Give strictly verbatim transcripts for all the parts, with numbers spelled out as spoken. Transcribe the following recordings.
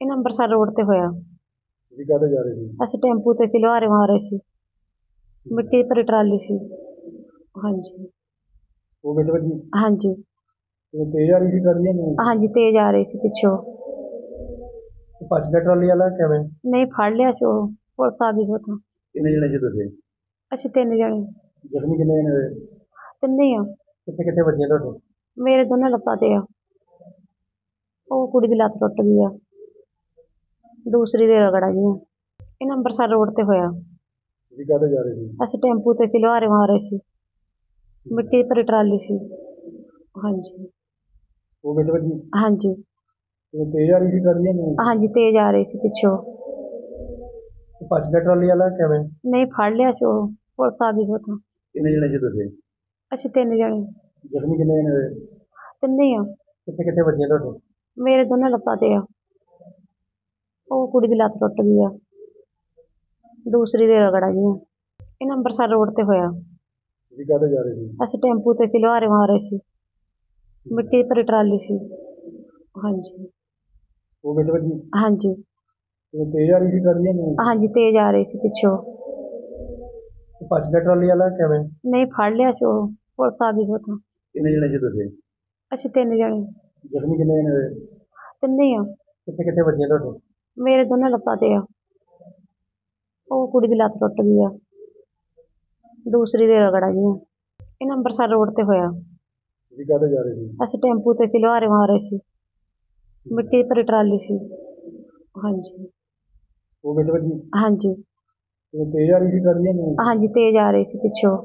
ਇਹ ਅੰਬਰਸਰ ਰੋਡ ਤੇ ਹੋਇਆ। ਤੁਸੀਂ ਕਾਹਦੇ ਜਾ ਰਹੇ ਸੀ? ਅਸੀਂ ਟੈਂਪੂ ਤੇ ਸੀ, ਲੁਹਾਰੇ ਆ ਰਹੇ ਸੀ। ਮਿੱਟੀ ਭਰੀ ਟਰਾਲੀ ਸੀ। ਹਾਂਜੀ ਉਹ ਵਿੱਚ ਵੱਜੀ? ਹਾਂਜੀ ਤੇ ਤੇਜ਼ ਆ ਰਹੀ ਸੀ ਟਰਾਲੀ ਨੂੰ? ਹਾਂਜੀ ਤੇਜ਼ ਆ ਰਹੀ ਸੀ ਪਿੱਛੋਂ। ਤੇ ਭੱਜ ਗਿਆ ਟਰਾਲੀ ਵਾਲਾ ਕਿਵੇਂ? ਨਹੀਂ, ਫੜ ਲਿਆ ਸੀ ਉਹ, ਪੁਲਿਸ ਆ ਗਈ ਉੱਥੋਂ। ਕਿੰਨੇ ਜਣੇ ਸੀ ਤੁਸੀਂ? ਅਸੀਂ ਤਿੰਨ ਜਣੇ। ਜ਼ਖਮੀ ਕਿੰਨੇ ਜਣੇ ਹੋਏ? ਤਿੰਨੇ ਹੀ ਆ। ਕਿੱਥੇ ਕਿੱਥੇ ਵੱਜੀਆਂ ਤੁਹਾਡੇ? ਮੇਰੇ ਦੋਨਾਂ ਲੱਤਾਂ ਤੇ ਆ। ਉਹ ਕੁੜੀ ਦੀ ਲੱਤ ਟੁੱਟ ਗਈ ਆ, ਦੂਸਰੀ ਦੇ ਰਗੜ ਗਈਆਂ। ਇਹ ਅੰਬਰਸਰ ਰੋਡ ਤੇ ਹੋਇਆ। ਤੁਸੀਂ ਕਾਹਦੇ ਜਾ ਰਹੇ ਸੀ? ਅਸੀਂ ਟੈਂਪੂ ਤੇ ਸੀ, ਲੁਹਾਰੇ ਆ ਰਹੇ ਸੀ। ਮਿੱਟੀ ਭਰੀ ਟਰਾਲੀ ਸੀ। ਹਾਂਜੀ ਉਹ ਵਿੱਚ ਵੱਜੀ? ਹਾਂਜੀ ਤੇ ਤੇਜ਼ ਆ ਰਹੀ ਸੀ ਟਰਾਲੀ ਨੂੰ? ਹਾਂਜੀ ਤੇਜ਼ ਆ ਰਹੀ ਸੀ ਪਿੱਛੋਂ। ਤੇ ਭੱਜ ਗਿਆ ਟਰਾਲੀ ਵਾਲਾ ਕਿਵੇਂ? ਨਹੀਂ, ਫੜ ਲਿਆ ਸੀ ਉਹ, ਪੁਲਿਸ ਆ ਗਈ ਉੱਥੋਂ। ਕਿੰਨੇ ਜਣੇ ਸੀ ਤੁਸੀਂ? ਅਸੀਂ ਤਿੰਨ ਜਣੇ। ਜ਼ਖਮੀ ਕਿੰਨੇ ਜਣੇ ਹੋਏ? ਤਿੰਨੇ ਹੀ ਆ। ਕਿੱਥੇ ਕਿੱਥੇ ਵੱਜੀਆਂ ਤੁਹਾਡੇ? ਮੇਰੇ ਦੋਨਾਂ ਲੱਤਾਂ ਤੇ ਆ। ਉਹ ਕੁੜੀ ਦੀ ਲੱਤ ਟੁੱਟ ਗਈ ਆ, ਦੂਸਰੀ ਦੇ ਰਗੜ ਗਈਆਂ। ਇਹ ਅੰਬਰਸਰ ਰੋਡ ਤੇ ਹੋਇਆ। ਤੁਸੀਂ ਕਾਹਦੇ ਜਾ ਰਹੇ ਸੀ? ਅਸੀਂ ਟੈਂਪੂ ਤੇ ਸੀ, ਲੁਹਾਰੇ ਆ ਰਹੇ ਸੀ। ਮਿੱਟੀ ਭਰੀ ਟਰਾਲੀ ਸੀ। ਹਾਂਜੀ ਉਹ ਵਿੱਚ ਵੱਜੀ? ਹਾਂਜੀ ਤੇ ਤੇਜ਼ ਆ ਰਹੀ ਸੀ ਟਰਾਲੀ ਨੂੰ? ਹਾਂਜੀ ਤੇਜ਼ ਆ ਰਹੀ ਸੀ ਪਿੱਛੋਂ। ਤੇ ਭੱਜ ਗਿਆ ਟਰਾਲੀ ਵਾਲਾ ਕਿਵੇਂ? ਨਹੀਂ, ਫੜ ਲਿਆ ਸੀ ਉਹ, ਪੁਲਿਸ ਆ ਗਈ ਉੱਥੋਂ। ਕਿੰਨੇ ਜਣੇ ਸੀ ਤੁਸੀਂ? ਅਸੀਂ ਤਿੰਨ ਜਣੇ। ਜ਼ਖਮੀ ਕਿੰਨੇ ਜਣੇ ਹੋਏ? ਤਿੰਨੇ ਹੀ ਆ। ਕਿੱਥੇ ਕਿੱਥੇ ਵੱਜੀਆਂ ਤੁਹਾਡੇ? ਮੇਰੇ ਦੋਨਾਂ ਲੱਤਾਂ ਤੇ ਆ। ਉਹ ਕੁੜੀ ਦੀ ਲੱਤ ਟੁੱਟ ਗਈ ਆ, ਦੂਸਰੀ ਦੇ ਰਗੜ ਗਈਆਂ। ਇਹ ਅੰਬਰਸਰ ਰੋਡ ਤੇ ਹੋਇਆ। ਤੁਸੀਂ ਕਾਹਦੇ ਜਾ ਰਹੇ ਸੀ? ਅਸੀਂ ਟੈਂਪੂ ਤੇ ਸੀ, ਲੁਹਾਰੇ ਆ ਰਹੇ ਸੀ। ਮਿੱਟੀ ਭਰੀ ਟਰਾਲੀ ਸੀ। ਹਾਂਜੀ ਉਹ ਵਿੱਚ ਵੱਜੀ? ਹਾਂਜੀ ਤੇ ਤੇਜ਼ ਆ ਰਹੀ ਸੀ ਟਰਾਲੀ ਨੂੰ? ਹਾਂਜੀ ਤੇਜ਼ ਆ ਰਹੀ ਸੀ ਪਿੱਛੋਂ।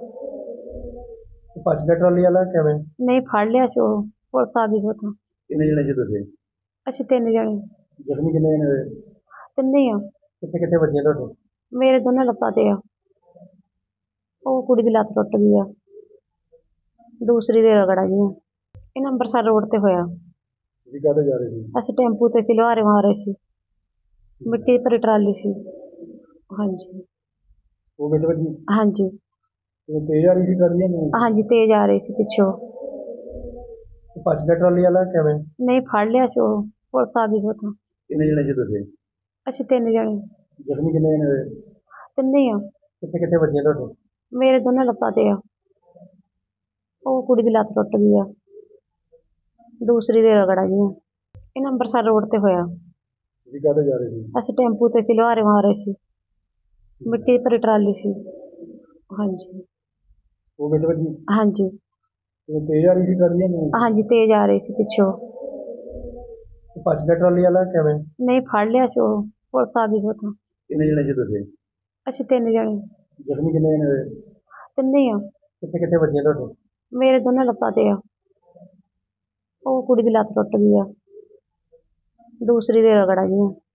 ਤੇ ਭੱਜ ਗਿਆ ਟਰਾਲੀ ਵਾਲਾ ਕਿਵੇਂ? ਨਹੀਂ, ਫੜ ਲਿਆ ਸੀ ਉਹ, ਪੁਲਿਸ ਆ ਗਈ ਉੱਥੋਂ। ਕਿੰਨੇ ਜਣੇ ਸੀ ਤੁਸੀਂ? ਅਸੀਂ ਤਿੰਨ ਜਣੇ। ਜ਼ਖਮੀ ਕਿੰਨੇ ਜਣੇ ਹੋਏ? ਤਿੰਨੇ ਹੀ ਆ। ਕਿੱਥੇ ਕਿੱਥੇ ਵੱਜੀਆਂ ਤੁਹਾਡੇ? ਮੇਰੇ ਦੋਨਾਂ ਲੱਤਾਂ ਤੇ ਆ। ਉਹ ਕੁੜੀ ਦੀ ਲੱਤ ਟੁੱਟ ਗਈ ਆ, ਦੂਸਰੀ ਦੇ ਰਗੜ ਗਈਆਂ। ਇਹ ਅੰਬਰਸਰ ਰੋਡ ਤੇ ਹੋਇਆ। ਤੁਸੀਂ ਕਾਹਦੇ ਜਾ ਰਹੇ ਸੀ? ਅਸੀਂ ਟੈਂਪੂ ਤੇ ਸੀ, ਲੁਹਾਰੇ ਆ ਰਹੇ ਸੀ। ਮਿੱਟੀ ਭਰੀ ਟਰਾਲੀ ਸੀ। ਹਾਂਜੀ ਉਹ ਵਿੱਚ ਵੱਜੀ? ਹਾਂਜੀ ਤੇ ਤੇਜ਼ ਆ ਰਹੀ ਸੀ ਟਰਾਲੀ ਨੂੰ? ਹਾਂਜੀ ਤੇਜ਼ ਆ ਰਹੀ ਸੀ ਪਿੱਛੋਂ। ਤੇ ਭੱਜ ਗਿਆ ਟਰਾਲੀ ਵਾਲਾ ਕਿਵੇਂ? ਨਹੀਂ, ਫੜ ਲਿਆ ਸੀ ਉਹ, ਪੁਲਿਸ ਆ ਗਈ ਉੱਥੋਂ। ਕਿੰਨੇ ਜਣੇ ਸੀ ਤੁਸੀਂ? ਅਸੀਂ ਤਿੰਨ ਜਣੇ। ਜ਼ਖਮੀ ਕਿੰਨੇ ਜਣੇ ਹੋਏ? ਤਿੰਨੇ ਹੀ ਆ। ਕਿੱਥੇ ਕਿੱਥੇ ਵੱਜੀਆਂ ਤੁਹਾਡੇ? ਮੇਰੇ ਦੋਨਾਂ ਲੱਤਾਂ ਤੇ ਆ। ਉਹ ਕੁੜੀ ਦੀ ਲੱਤ ਟੁੱਟ ਗਈ ਆ, ਦੂਸਰੀ ਦੇ ਰਗੜ ਗਈਆਂ। ਇਹ ਅੰਬਰਸਰ ਰੋਡ ਤੇ ਹੋਇਆ। ਤੁਸੀਂ ਕਾਹਦੇ ਜਾ ਰਹੇ ਸੀ? ਅਸੀਂ ਟੈਂਪੂ ਤੇ ਸੀ, ਲੁਹਾਰੇ ਆ ਰਹੇ ਸੀ। ਮਿੱਟੀ ਭਰੀ ਟਰਾਲੀ ਸੀ। ਹਾਂਜੀ ਉਹ ਵਿੱਚ ਵੱਜੀ? ਤੇ ਤੇਜ਼ ਆ ਰਹੀ ਸੀ ਟਰਾਲੀ ਨੂੰ? ਨਹੀਂ, ਫੜ ਲਿਆ ਸੀ ਉਹ, ਪੁਲਿਸ ਆ ਗਈ ਉੱਥੋਂ। ਕਿੰਨੇ ਜਣੇ ਸੀ ਤੁਸੀਂ? ਜ਼ਖਮੀ ਕਿੰਨੇ ਜਣੇ ਹੋਏ? ਕਿੱਥੇ ਕਿੱਥੇ ਵੱਜੀਆਂ ਤੁਹਾਡੇ? ਮੇਰੇ ਦੋਨਾਂ ਲੱਤਾਂ ਤੇ ਆ। ਉਹ ਕੁੜੀ ਦੀ ਲੱਤ ਟੁੱਟ ਗਈ ਆ, ਦੂਸਰੀ ਦੇ ਰਗੜ ਗਈਆਂ। ਇਹ ਅੰਬਰਸਰ ਰੋਡ ਤੇ ਹੋਇਆ। ਤੁਸੀਂ ਕਾਹਦੇ ਜਾ ਰਹੇ ਸੀ? ਅਸੀਂ ਟੈਂਪੂ ਤੇ ਸੀ, ਲੁਹਾਰੇ ਆ ਰਹੇ ਸੀ। ਮਿੱਟੀ ਭਰੀ ਟਰਾਲੀ ਸੀ। ਹਾਂਜੀ ਉਹ ਵਿੱਚ ਵੱਜੀ? ਹਾਂਜੀ ਤੇ ਤੇਜ਼ ਆ ਰਹੀ ਸੀ ਟਰਾਲੀ ਨੂੰ? ਹਾਂਜੀ ਤੇਜ਼ ਆ ਰਹੀ ਸੀ ਪਿੱਛੋਂ। ਤੇ ਭੱਜ ਗਿਆ ਟਰਾਲੀ ਵਾਲਾ ਕਿਵੇਂ? ਨਹੀਂ, ਫੜ ਲਿਆ ਸੀ ਉਹ, ਪੁਲਿਸ ਆ ਗਈ ਉੱਥੋਂ। ਕਿੰਨੇ ਜਣੇ ਸੀ ਤੁਸੀਂ? ਅਸੀਂ ਤਿੰਨ ਜਣੇ। ਜ਼ਖਮੀ ਕਿੰਨੇ ਜਣੇ ਹੋਏ? ਤਿੰਨੇ ਹੀ ਆ। ਕਿੱਥੇ ਕਿੱਥੇ ਵੱਜੀਆਂ ਤੁਹਾਡੇ? ਮੇਰੇ ਦੋਨਾਂ ਲੱਤਾਂ ਤੇ ਆ। ਉਹ ਕੁੜੀ ਦੀ ਲੱਤ ਟੁੱਟ ਗਈ ਆ, ਦੂਸਰੀ ਦੇ ਰਗੜ ਗਈਆਂ।